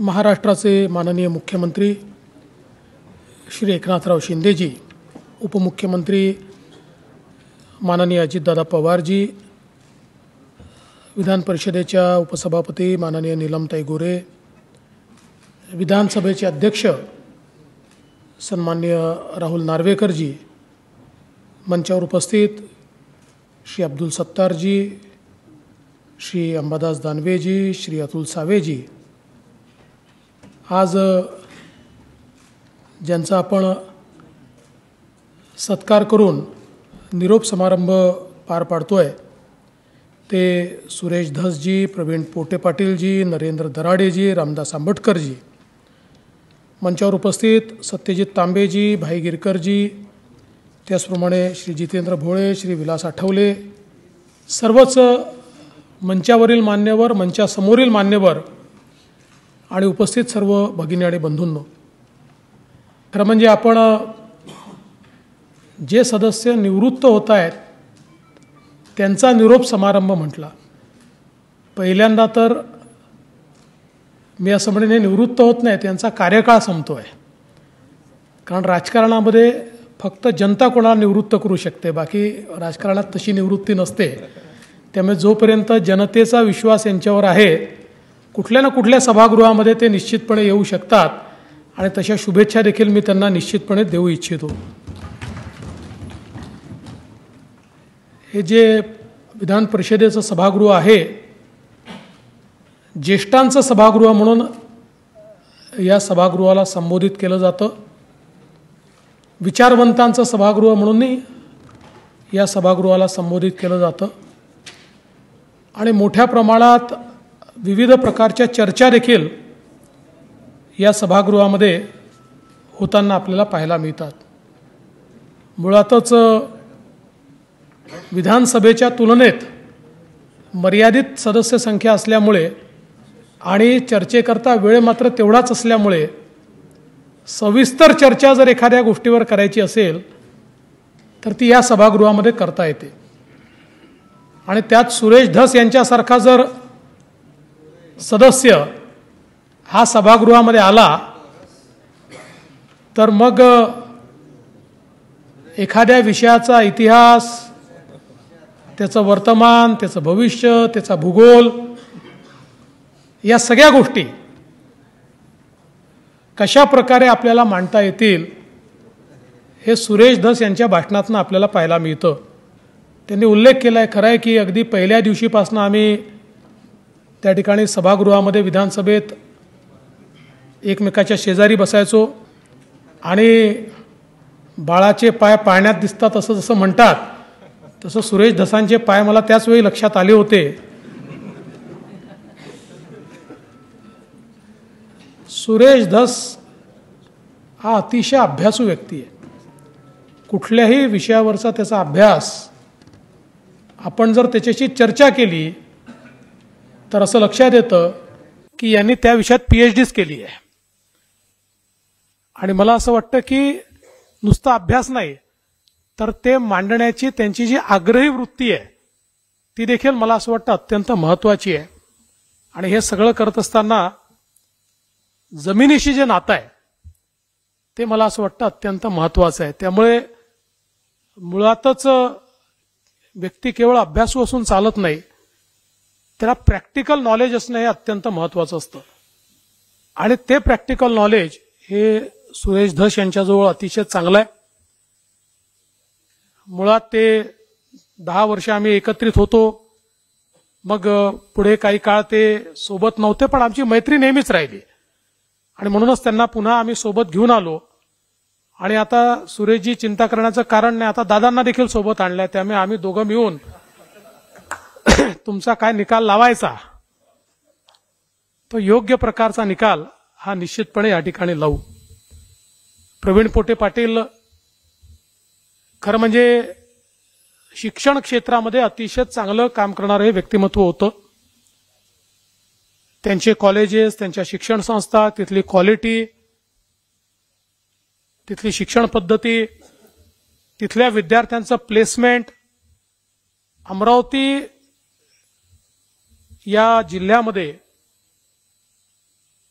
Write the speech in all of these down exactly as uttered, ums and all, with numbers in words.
महाराष्ट्राचे माननीय मुख्यमंत्री श्री एकनाथराव शिंदेजी, उपमुख्यमंत्री माननीय अजितदादा पवारजी, विधान परिषदेच्या उपसभापती माननीय नीलमताई गोरे, विधानसभेचे अध्यक्ष सन्माननीय राहुल नार्वेकरजी, मंचावर उपस्थित श्री अब्दुल सत्तारजी, श्री अंबादास दानवेजी, श्री अतुल सावेजी, आज ज्यांचा आपण सत्कार करून निरोप समारंभ पार पाडतोय ते सुरेश धसजी, प्रवीण पोटे पाटीलजी, नरेंद्र दराडेजी, रामदास आंबटकरजी, मंचावर उपस्थित सत्यजित तांबेजी, भाई गिरकरजी, त्याचप्रमाणे श्री जितेंद्र भोळे, श्री विलास आठवले, सर्वच मंचावरील मान्यवर, मंचासमोरील मान्यवर आणि उपस्थित सर्व भगिनी आणि बंधूंनो, खरं म्हणजे आपण जे सदस्य निवृत्त होत आहेत त्यांचा निरोप समारंभ म्हटला. पहिल्यांदा तर मी असं म्हणेन हे निवृत्त होत नाही, त्यांचा कार्यकाळ संपतो आहे. कारण राजकारणामध्ये फक्त जनता कोणाला निवृत्त करू शकते, बाकी राजकारणात तशी निवृत्ती नसते. त्यामुळे जोपर्यंत जनतेचा विश्वास यांच्यावर आहे, कुठल्या ना कुठल्या सभागृहामध्ये ते निश्चितपणे येऊ शकतात आणि तशा शुभेच्छा देखील मी त्यांना निश्चितपणे देऊ इच्छितो. हे जे विधान परिषदेचं सभागृह आहे, ज्येष्ठांचं सभागृह म्हणून या सभागृहाला संबोधित केलं जातं. विचारवंतांचं सभागृह म्हणूनही या सभागृहाला संबोधित केलं जातं आणि मोठ्या प्रमाणात विविध प्रकारच्या चर्चा देखील या सभागृहामध्ये होताना आपल्याला पाहायला मिळतात. मुळातच विधानसभेच्या तुलनेत मर्यादित सदस्य संख्या असल्यामुळे आणि चर्चेकरता वेळ मात्र तेवढाच असल्यामुळे सविस्तर चर्चा जर एखाद्या गोष्टीवर करायची असेल तर ती या सभागृहामध्ये करता येते. आणि त्यात सुरेश धस यांच्यासारखा जर सदस्य हा सभागृहामध्ये आला तर मग एखाद्या विषयाचा इतिहास, त्याचं वर्तमान, त्याचं भविष्य, त्याचा भूगोल, या सगळ्या गोष्टी कशा प्रकारे आपल्याला मांडता येतील हे सुरेश धस यांच्या भाषणातून आपल्याला पाहायला मिळतं. त्यांनी उल्लेख केला आहे, खरं आहे की अगदी पहिल्या दिवशीपासून आम्ही त्या ठिकाणी सभागृहामध्ये विधानसभेत एकमेकाच्या शेजारी बसायचो आणि बाळाचे पाय पाळण्यात दिसतात असं जसं म्हणतात तसं सुरेश धसांचे पाय मला त्याच वेळी लक्षात आले होते. सुरेश धस हा अतिशय अभ्यासू व्यक्ती आहे. कुठल्याही विषयावरचा त्याचा अभ्यास आपण जर त्याच्याशी चर्चा केली तर असं लक्षात येतं की यांनी त्या विषयात पीएच डीच केली आहे. आणि मला असं वाटतं की नुसता अभ्यास नाही तर ते मांडण्याची त्यांची जी आग्रही वृत्ती आहे ती देखील मला असं वाटतं अत्यंत महत्त्वाची आहे. आणि हे सगळं करत असताना जमिनीशी जे नातं आहे ते मला असं वाटतं अत्यंत महत्त्वाचं आहे. त्यामुळे मुळातच व्यक्ती केवळ अभ्यासू असून चालत नाही, त्याला प्रॅक्टिकल नॉलेज असणं हे अत्यंत महत्त्वाचं असतं. आणि ते प्रॅक्टिकल नॉलेज हे सुरेश धस यांच्याजवळ अतिशय चांगलं आहे. मुळात ते दहा वर्ष आम्ही एकत्रित होतो, मग पुढे काही काळ ते सोबत नव्हते, पण आमची मैत्री नेहमीच राहिली आणि म्हणूनच त्यांना पुन्हा आम्ही सोबत घेऊन आलो. आणि आता सुरेशजी चिंता करण्याचं कारण नाही, आता दादांना देखील सोबत आणलंय. त्यामुळे आम्ही दोघं मिळून तुमचा काय निकाल लावायचा तो योग्य प्रकारचा निकाल हा निश्चितपणे या ठिकाणी लावू. प्रवीण पोटे पाटील खरं म्हणजे शिक्षण क्षेत्रामध्ये अतिशय चांगलं काम करणारं हे व्यक्तिमत्व होतं. त्यांचे कॉलेजेस, त्यांच्या शिक्षण संस्था, तिथली क्वालिटी, तिथली शिक्षण पद्धती, तिथल्या विद्यार्थ्यांचं प्लेसमेंट, अमरावती या जिल्ह्यामध्ये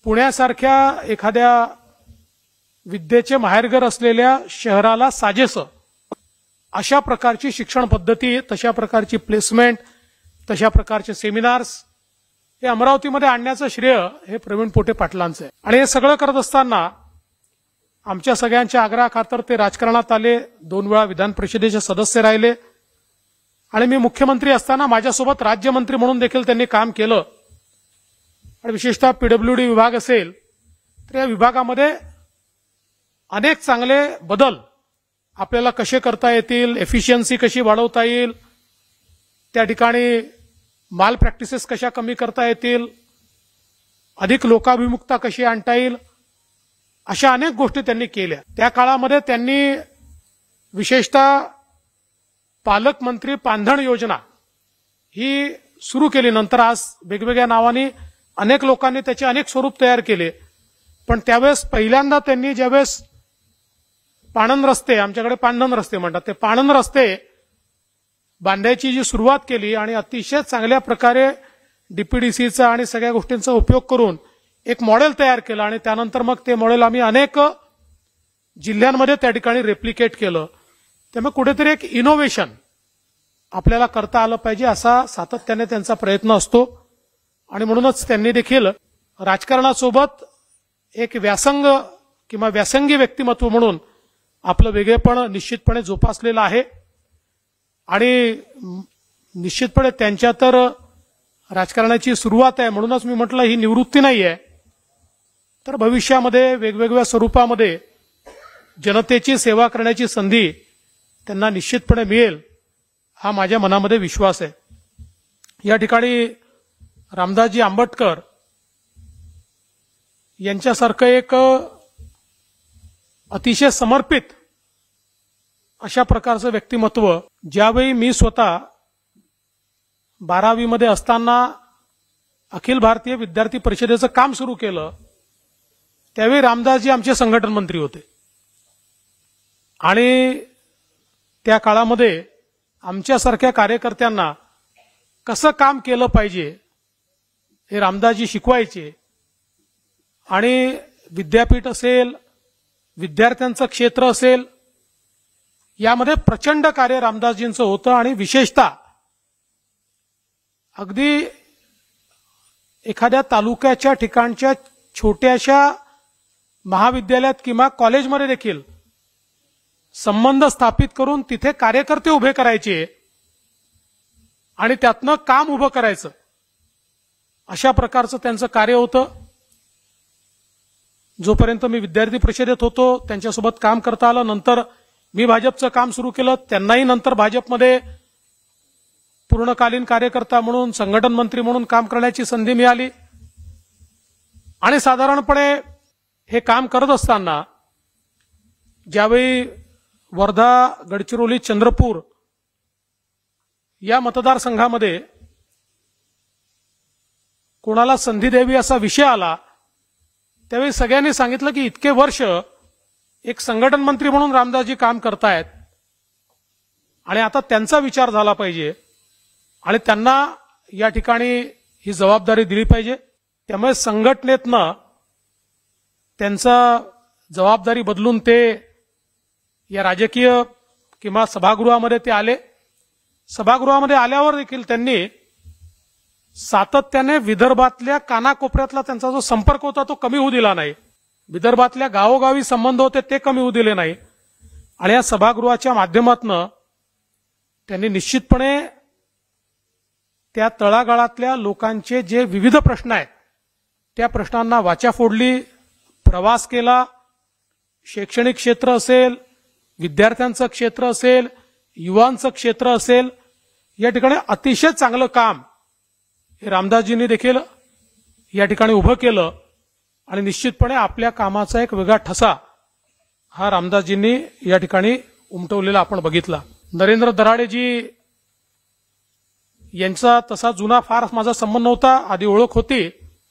पुण्यासारख्या एखाद्या विद्येचे माहेरघर असलेल्या शहराला साजेसं अशा प्रकारची शिक्षण पद्धती, तशा प्रकारची प्लेसमेंट, तशा प्रकारचे सेमिनार्स हे अमरावतीमध्ये आणण्याचं श्रेय हे प्रवीण पोटे पाटलांचं आहे. आणि हे सगळं करत असताना आमच्या सगळ्यांच्या आग्रहाखातर ते राजकारणात आले, दोन वेळा विधान परिषदेचे सदस्य राहिले आणि मी मुख्यमंत्री असताना माझ्यासोबत राज्यमंत्री म्हणून देखील त्यांनी काम केलं. आणि विशेषतः पीडब्ल्यूडी विभाग असेल तर या विभागामध्ये अनेक चांगले बदल आपल्याला कसे करता येतील, एफिशियन्सी कशी वाढवता येईल, त्या ठिकाणी माल प्रॅक्टिसेस कशा कमी करता येतील, अधिक लोकाभिमुखता कशी आणता येईल, अशा अनेक गोष्टी त्यांनी केल्या. त्या काळामध्ये त्यांनी विशेषतः पालकमंत्री पांधण योजना ही सुरू केली. नंतर आज वेगवेगळ्या नावांनी अनेक लोकांनी त्याचे अनेक स्वरूप तयार केले. पण त्यावेळेस पहिल्यांदा त्यांनी ज्यावेळेस पाणंद रस्ते, आमच्याकडे पांढन रस्ते म्हणतात, ते पाणंद रस्ते बांधायची जी सुरुवात केली आणि अतिशय चांगल्या प्रकारे डीपीडीसीचा आणि सगळ्या गोष्टींचा उपयोग करून एक मॉडेल तयार केलं आणि त्यानंतर मग ते मॉडेल आम्ही अनेक जिल्ह्यांमध्ये त्या ठिकाणी रेप्लिकेट केलं. त्यामुळे कुठेतरी एक इनोव्हेशन आपल्याला करता आलं पाहिजे असा सातत्याने त्यांचा प्रयत्न असतो. आणि म्हणूनच त्यांनी देखील राजकारणासोबत एक व्यासंग किंवा व्यासंगी व्यक्तिमत्व म्हणून आपलं वेगळेपण निश्चितपणे जोपासलेलं आहे. आणि निश्चितपणे त्यांच्या तर राजकारणाची सुरुवात आहे, म्हणूनच मी म्हटलं ही निवृत्ती नाही आहे, तर भविष्यामध्ये वेगवेगळ्या स्वरूपामध्ये जनतेची सेवा करण्याची संधी त्यांना निश्चितपणे मिळेल हा माझ्या मनामध्ये विश्वास आहे. या ठिकाणी रामदासजी आंबटकर यांच्यासारखं एक अतिशय समर्पित अशा प्रकारचं व्यक्तिमत्व, ज्यावेळी मी स्वतः बारावीमध्ये असताना अखिल भारतीय विद्यार्थी परिषदेचं काम सुरू केलं, त्यावेळी रामदासजी आमचे संघटन मंत्री होते. आणि त्या काळामध्ये आमच्यासारख्या कार्यकर्त्यांना कसं काम केलं पाहिजे हे रामदासजी शिकवायचे. आणि विद्यापीठ असेल, विद्यार्थ्यांचं क्षेत्र असेल, यामध्ये प्रचंड कार्य रामदासजींचं होतं. आणि विशेषतः अगदी एखाद्या तालुक्याच्या ठिकाणच्या छोट्याशा महाविद्यालयात किंवा कॉलेजमध्ये देखील संबंध स्थापित करून तिथे कार्यकर्ते उभे करायचे आणि त्यातनं काम उभं करायचं, अशा प्रकारचं त्यांचं कार्य होतं. जोपर्यंत मी विद्यार्थी परिषदेत होतो त्यांच्यासोबत काम करता आलं. नंतर मी भाजपचं काम सुरू केलं, त्यांनाही नंतर भाजपमध्ये पूर्णकालीन कार्यकर्ता म्हणून, संघटन मंत्री म्हणून काम करण्याची संधी मिळाली. आणि साधारणपणे हे काम करत असताना ज्यावेळी वर्धा, गडचिरोली, चंद्रपूर या मतदारसंघामध्ये कोणाला संधी द्यावी असा विषय आला, त्यावेळी सगळ्यांनी सांगितलं की इतके वर्ष एक संघटन मंत्री म्हणून रामदासजी काम करतायत आणि आता त्यांचा विचार झाला पाहिजे आणि त्यांना या ठिकाणी ही जबाबदारी दिली पाहिजे. त्यामुळे संघटनेतनं त्यांचा जबाबदारी बदलून ते या राजकीय किंवा सभागृहामध्ये ते आले. सभागृहामध्ये आल्यावर देखील त्यांनी सातत्याने विदर्भातल्या कानाकोपऱ्यातला त्यांचा जो संपर्क होता तो कमी होऊ दिला नाही. विदर्भातल्या गावोगावी संबंध होते ते कमी होऊ दिले नाही. आणि या सभागृहाच्या माध्यमातून त्यांनी निश्चितपणे त्या तळागाळातल्या लोकांचे जे विविध प्रश्न आहेत त्या प्रश्नांना वाचा फोडली, प्रवास केला. शैक्षणिक क्षेत्र असेल, विद्यार्थ्यांचं क्षेत्र असेल, युवांचं क्षेत्र असेल, या ठिकाणी अतिशय चांगलं काम हे रामदासजींनी देखील या ठिकाणी उभं केलं. आणि निश्चितपणे आपल्या कामाचा एक वेगळा ठसा हा रामदासजींनी या ठिकाणी उमटवलेला आपण बघितला. नरेंद्र दराडेजी यांचा तसा जुना फार माझा संबंध नव्हता, आधी ओळख होती,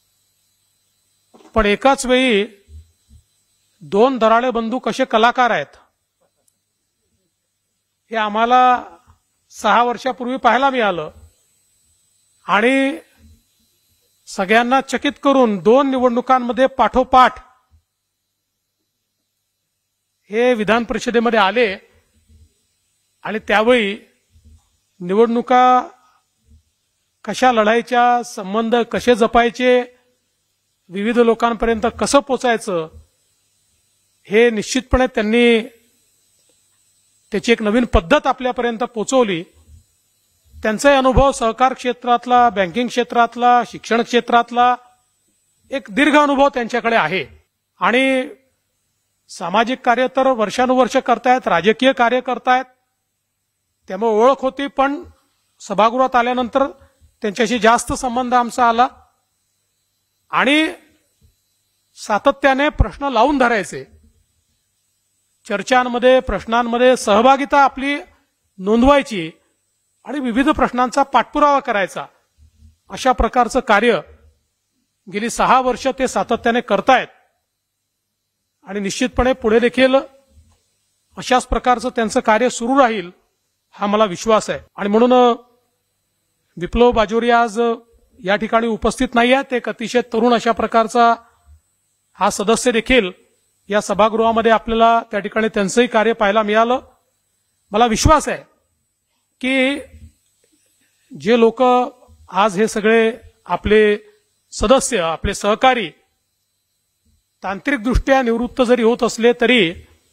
पण एकाच वेळी दोन दराडे बंधू कसे कलाकार आहेत हे आम्हाला सहा वर्षापूर्वी पाहायला मिळालं. आणि सगळ्यांना चकित करून दोन निवडणुकांमध्ये पाठोपाठ हे विधान परिषदेमध्ये आले आणि त्यावेळी निवडणुका कशा लढायच्या, संबंध कसे जपायचे, विविध लोकांपर्यंत कसं पोचायचं, हे निश्चितपणे त्यांनी त्याची एक नवीन पद्धत आपल्यापर्यंत पोचवली. त्यांचे अनुभव सहकार क्षेत्रातला, बँकिंग क्षेत्रातला, शिक्षण क्षेत्रातला एक दीर्घ अनुभव त्यांच्याकडे आहे आणि सामाजिक कार्य तर वर्षानुवर्ष करतायत, राजकीय कार्य करतायत, त्यामुळे ओळख होती. पण सभागृहात आल्यानंतर त्यांच्याशी जास्त संबंध आमचा आला आणि सातत्याने प्रश्न लावून धरायचे, चर्चांमध्ये, प्रश्नांमध्ये सहभागिता आपली नोंदवायची आणि विविध प्रश्नांचा पाठपुरावा करायचा. अशा प्रकारचं कार्य गेली सहा वर्ष ते सातत्याने करतायत आणि निश्चितपणे पुढे देखील अशाच प्रकारचं त्यांचं कार्य सुरू राहील हा मला विश्वास आहे. आणि म्हणून विप्लव बाजोरी आज या ठिकाणी उपस्थित नाही आहेत. एक अतिशय तरुण अशा प्रकारचा हा सदस्य देखील या सभागृहामध्ये आपल्याला त्या ठिकाणी त्यांचंही कार्य पाहायला मिळालं. मला विश्वास आहे की जे लोक आज हे सगळे आपले सदस्य, आपले सहकारी तांत्रिकदृष्ट्या निवृत्त जरी होत असले तरी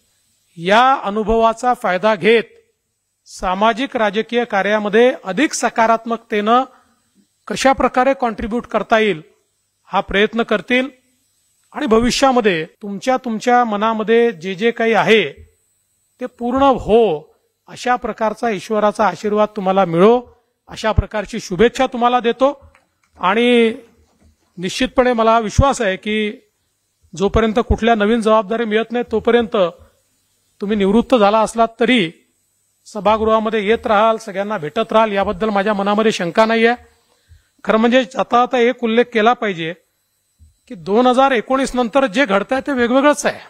या अनुभवाचा फायदा घेत सामाजिक राजकीय कार्यामध्ये अधिक सकारात्मकतेनं कशा प्रकारे कॉन्ट्रीब्यूट करता येईल हा प्रयत्न करतील आणि भविष्यामध्ये तुमच्या तुमच्या मनामध्ये जे जे काही आहे ते पूर्ण हो अशा प्रकारचा ईश्वराचा आशीर्वाद तुम्हाला मिळो अशा प्रकारची शुभेच्छा तुम्हाला देतो. आणि निश्चितपणे मला विश्वास आहे की जोपर्यंत कुठल्या नवीन जबाबदारी मिळत नाही तोपर्यंत तुम्ही निवृत्त झाला असलात तरी सभागृहामध्ये येत राहाल, सगळ्यांना भेटत राहाल, याबद्दल माझ्या मनामध्ये शंका नाही आहे. खरं म्हणजे आता आता एक उल्लेख केला पाहिजे की दोन हजार एकोणीस नंतर जे घडतंय ते वेगवेगळंच आहे.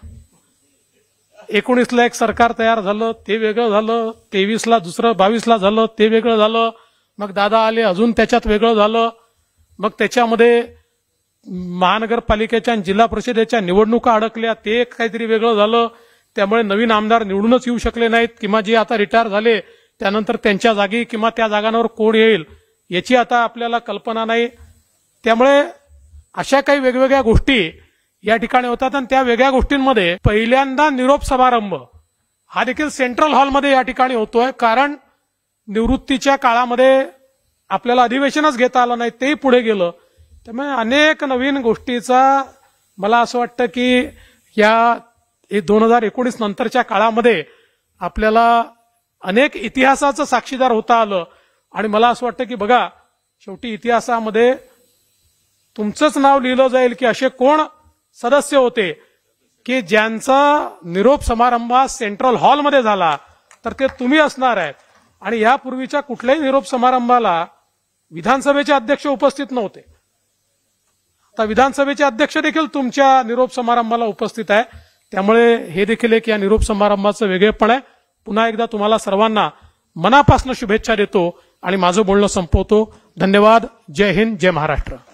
एकोणीसला एक सरकार तयार झालं, ते वेगळं झालं, तेवीसला दुसरं, बावीसला झालं, ते वेगळं झालं, मग दादा आले, अजून त्याच्यात वेगळं झालं, मग त्याच्यामध्ये महानगरपालिकेच्या आणि जिल्हा परिषदेच्या निवडणुका अडकल्या, ते एक काहीतरी वेगळं झालं. त्यामुळे नवीन आमदार निवडूनच येऊ शकले नाहीत किंवा जे आता रिटायर झाले त्यानंतर त्यांच्या जागी किंवा त्या जागांवर कोण येईल याची आता आपल्याला कल्पना नाही. त्यामुळे अशा काही वेगवेगळ्या गोष्टी या ठिकाणी होतात आणि त्या वेगळ्या गोष्टींमध्ये पहिल्यांदा निरोप समारंभ हा देखील सेंट्रल हॉलमध्ये या ठिकाणी होतोय. कारण निवृत्तीच्या काळामध्ये आपल्याला अधिवेशनच घेता आलं नाही, तेही पुढे गेलं. त्यामुळे अनेक नवीन गोष्टीचा मला असं वाटतं की या दोन हजार एकोणीस नंतरच्या काळामध्ये आपल्याला अनेक इतिहासाचं साक्षीदार होता आलं. आणि मला असं वाटतं की बघा, शेवटी इतिहासामध्ये तुमचंच नाव लिहिलं जाईल की असे कोण सदस्य होते की ज्यांचा निरोप समारंभ सेंट्रल हॉलमध्ये झाला, तर ते तुम्ही असणार आहेत. आणि यापूर्वीच्या कुठल्याही निरोप समारंभाला विधानसभेचे अध्यक्ष उपस्थित नव्हते. आता विधानसभेचे अध्यक्ष देखील तुमच्या निरोप समारंभाला उपस्थित आहे. त्यामुळे हे देखील एक या निरोप समारंभाचं वेगळेपण आहे. पुन्हा एकदा तुम्हाला सर्वांना मनापासून शुभेच्छा देतो आणि माझं बोलणं संपवतो. धन्यवाद. जय हिंद, जय महाराष्ट्र.